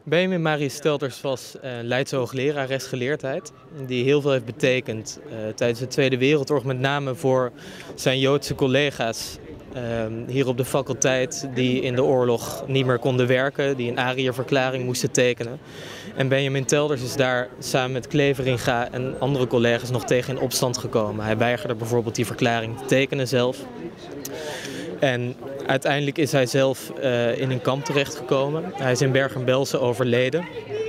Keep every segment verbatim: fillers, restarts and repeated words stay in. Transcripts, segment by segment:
Benjamin Marius Stelters was een Leidse hoogleraar rechtsgeleerdheid die heel veel heeft betekend uh, tijdens de Tweede Wereldoorlog, met name voor zijn Joodse collega's uh, hier op de faculteit die in de oorlog niet meer konden werken, die een Ariërverklaring moesten tekenen. En Benjamin Stelters is daar samen met Cleveringa en andere collega's nog tegen in opstand gekomen. Hij weigerde bijvoorbeeld die verklaring te tekenen zelf. En uiteindelijk is hij zelf uh, in een kamp terechtgekomen. Hij is in Bergen-Belsen overleden.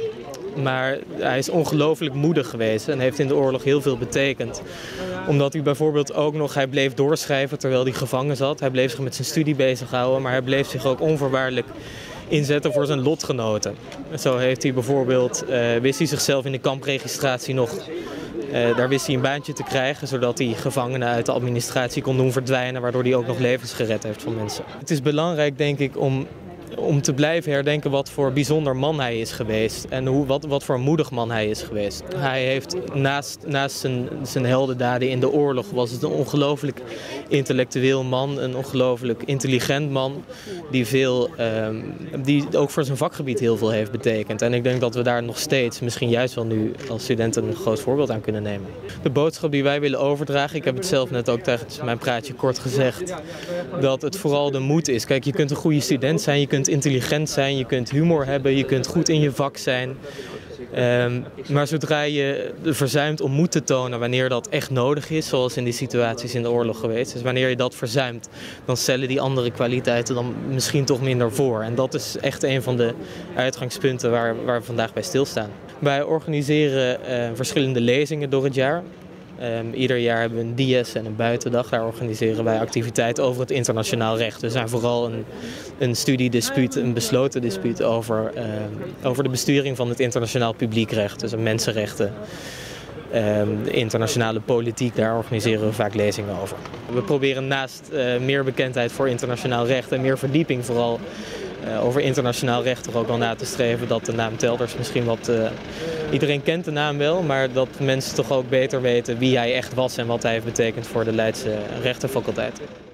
Maar hij is ongelooflijk moedig geweest en heeft in de oorlog heel veel betekend. Omdat hij bijvoorbeeld ook nog, hij bleef doorschrijven terwijl hij gevangen zat. Hij bleef zich met zijn studie bezighouden, maar hij bleef zich ook onvoorwaardelijk inzetten voor zijn lotgenoten. Zo heeft hij bijvoorbeeld, uh, wist hij zichzelf in de kampregistratie nog, uh, daar wist hij een baantje te krijgen, zodat hij gevangenen uit de administratie kon doen verdwijnen, waardoor hij ook nog levens gered heeft van mensen. Het is belangrijk, denk ik, om, om te blijven herdenken wat voor bijzonder man hij is geweest en hoe, wat, wat voor moedig man hij is geweest. Hij heeft naast, naast zijn, zijn heldendaden in de oorlog was het een ongelooflijk intellectueel man, een ongelooflijk intelligent man die, veel, um, die ook voor zijn vakgebied heel veel heeft betekend. En ik denk dat we daar nog steeds, misschien juist wel nu als studenten, een groot voorbeeld aan kunnen nemen. De boodschap die wij willen overdragen, ik heb het zelf net ook tijdens mijn praatje kort gezegd, dat het vooral de moed is. Kijk, je kunt een goede student zijn, je kunt intelligent zijn, je kunt humor hebben, je kunt goed in je vak zijn. Um, maar zodra je verzuimt om moed te tonen wanneer dat echt nodig is, zoals in die situaties in de oorlog geweest is, wanneer je dat verzuimt, dan stellen die andere kwaliteiten dan misschien toch minder voor. En dat is echt een van de uitgangspunten waar, waar we vandaag bij stilstaan. Wij organiseren uh, verschillende lezingen door het jaar. Um, ieder jaar hebben we een dies en een buitendag. Daar organiseren wij activiteiten over het internationaal recht. We zijn vooral een, een studiedispuut, een besloten dispuut over, uh, over de besturing van het internationaal publiekrecht. Dus mensenrechten, um, de internationale politiek, daar organiseren we vaak lezingen over. We proberen naast uh, meer bekendheid voor internationaal recht en meer verdieping vooral Uh, over internationaal recht toch ook wel na te streven dat de naam Stelters misschien wat... Uh, iedereen kent de naam wel, maar dat mensen toch ook beter weten wie hij echt was en wat hij heeft betekend voor de Leidse rechtenfaculteit.